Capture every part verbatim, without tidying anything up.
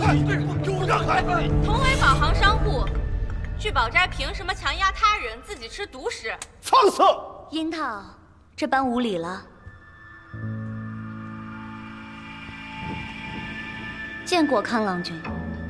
让开！ 同为保行商户，聚宝斋凭什么强压他人，自己吃独食？ 放肆！ 樱桃，这般无礼了。见过康郎君，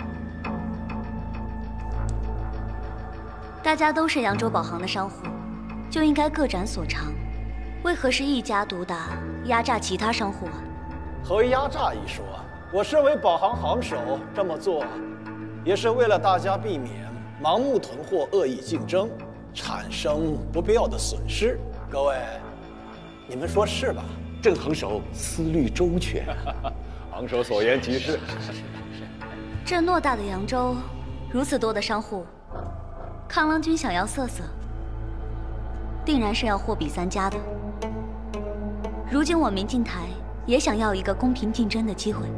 大家都是扬州宝行的商户，就应该各展所长。为何是一家独大，压榨其他商户啊？ 何为压榨一说？我身为宝行行首，这么做，也是为了大家避免盲目囤货、恶意竞争，产生不必要的损失。各位，你们说是吧？ 郑行首思虑周全，行首所言极是。 这偌大的扬州，如此多的商户，康郎君想要色色，定然是要货比三家的。如今我明镜台也想要一个公平竞争的机会。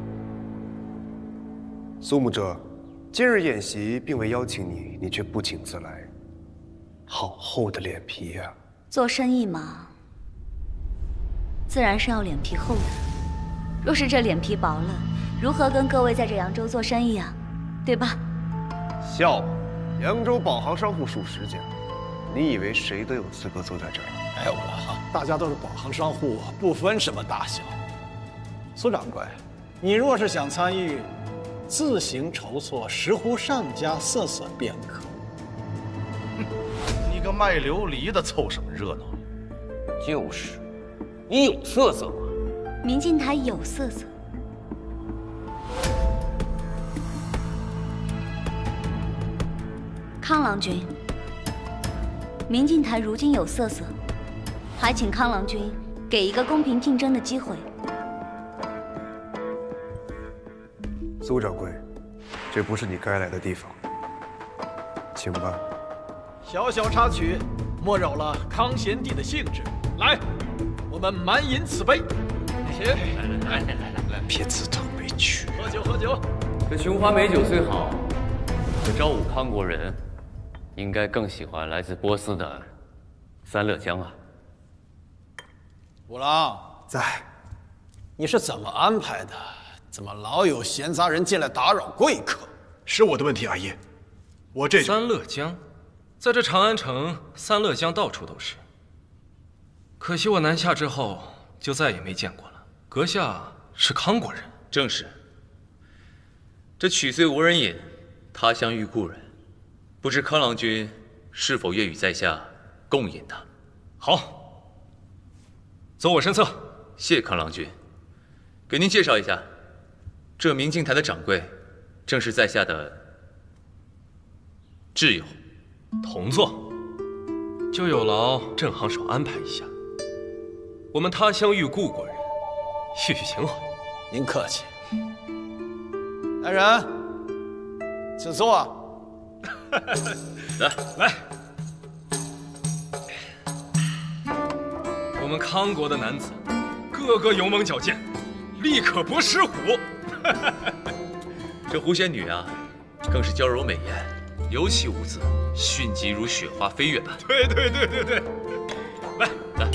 苏牧者，今日宴席并未邀请你，你却不请自来，好厚的脸皮呀！ 做生意嘛，自然是要脸皮厚的。若是这脸皮薄了，如何跟各位在这扬州做生意啊？对吧？ 笑话！扬州宝行商户数十家，你以为谁都有资格坐在这儿？ 没有了，大家都是宝行商户，不分什么大小。苏掌柜，你若是想参与，自行筹措十壶上佳色色便可。 你个卖琉璃的，凑什么热闹？ 就是，你有色色吗？ 明镜台有色色。康郎君，明镜台如今有色色，还请康郎君给一个公平竞争的机会。 苏掌柜，这不是你该来的地方，请吧。 小小插曲，莫扰了康贤弟的兴致。来，我们满饮此杯。请，来来来来来来， 别自讨没趣。 喝酒喝酒。 这琼花美酒虽好，可昭武康国人应该更喜欢来自波斯的三乐江啊。 五郎在， 你是怎么安排的？怎么老有闲杂人进来打扰贵客？ 是我的问题，阿爷。我这三乐江，在这长安城，三乐江到处都是。可惜我南下之后就再也没见过了。阁下是康国人？ 正是。这曲虽无人饮，他乡遇故人，不知康郎君是否愿与在下共饮他？ 好，走我身侧。 谢康郎君。给您介绍一下，这明镜台的掌柜，正是在下的挚友。 同坐。就有劳郑行首安排一下。我们他乡遇故国人，叙叙情怀。 您客气。来人，请坐。 来来，我们康国的男子，个个勇猛矫健，力可搏狮虎。 这狐仙女啊，更是娇柔美艳，尤其无姿，迅疾如雪花飞跃般。 对对对对对，来来。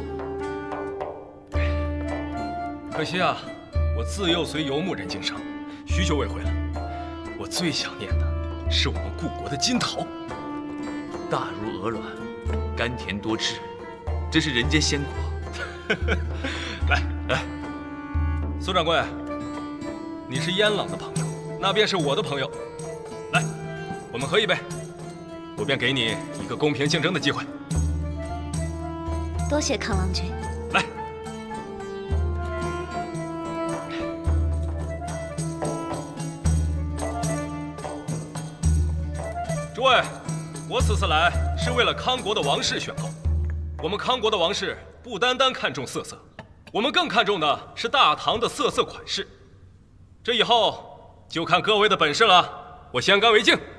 可惜啊，我自幼随游牧人经商，许久未回来。我最想念的是我们故国的金桃， 大如鹅卵，甘甜多汁，真是人间鲜果。 来来，苏掌柜，你是燕朗的朋友，那便是我的朋友。来，我们喝一杯，我便给你一个公平竞争的机会。 多谢康郎君。 来。诸位，我此次来是为了康国的王室选购。我们康国的王室不单单看重色色，我们更看重的是大唐的色色款式。这以后就看各位的本事了。我先干为敬。